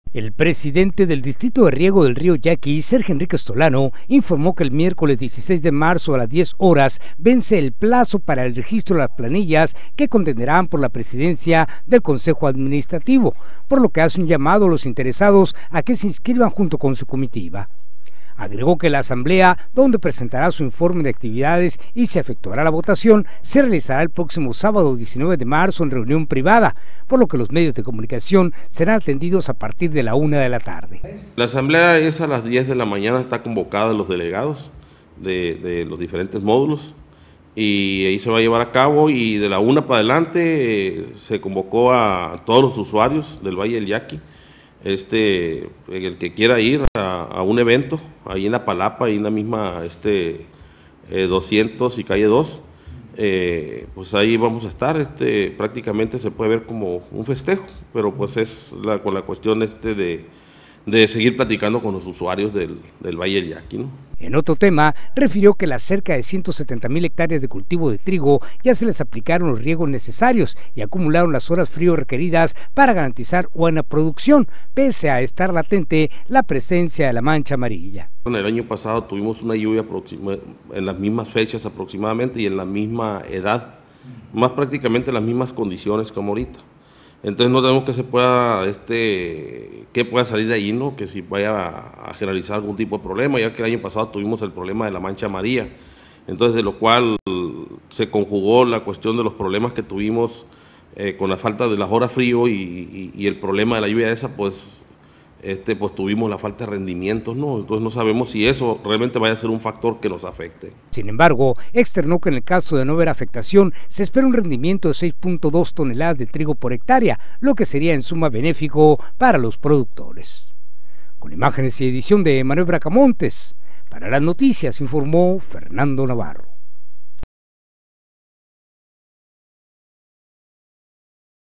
El presidente del Distrito de Riego del Río Yaqui, Sergio Enrique Stolano, informó que el miércoles 16 de marzo a las 10 horas vence el plazo para el registro de las planillas que contenderán por la presidencia del Consejo Administrativo, por lo que hace un llamado a los interesados a que se inscriban junto con su comitiva. Agregó que la asamblea, donde presentará su informe de actividades y se efectuará la votación, se realizará el próximo sábado 19 de marzo en reunión privada, por lo que los medios de comunicación serán atendidos a partir de la 1 de la tarde. La asamblea es a las 10 de la mañana, está convocada los delegados de los diferentes módulos y ahí se va a llevar a cabo, y de la 1 para adelante se convocó a todos los usuarios del Valle del Yaqui. El que quiera ir a un evento ahí en la Palapa, ahí en la misma 200 y calle 2, pues ahí vamos a estar. Prácticamente se puede ver como un festejo, pero pues es con la cuestión de seguir platicando con los usuarios del Valle del Yaqui, ¿no? En otro tema, refirió que las cerca de 170,000 hectáreas de cultivo de trigo ya se les aplicaron los riegos necesarios y acumularon las horas frío requeridas para garantizar buena producción, pese a estar latente la presencia de la mancha amarilla. En el año pasado tuvimos una lluvia en las mismas fechas aproximadamente y en la misma edad, más prácticamente las mismas condiciones como ahorita. Entonces no tenemos que se pueda, que pueda salir de ahí, ¿no? Que si vaya a generalizar algún tipo de problema, ya que el año pasado tuvimos el problema de la mancha amarilla, entonces de lo cual se conjugó la cuestión de los problemas que tuvimos con la falta de las horas frío y el problema de la lluvia esa, pues tuvimos la falta de rendimientos, ¿no? Entonces no sabemos si eso realmente vaya a ser un factor que nos afecte. Sin embargo, externó que en el caso de no haber afectación, se espera un rendimiento de 6.2 toneladas de trigo por hectárea, lo que sería en suma benéfico para los productores. Con imágenes y edición de Manuel Bracamontes, para las noticias informó Fernando Navarro.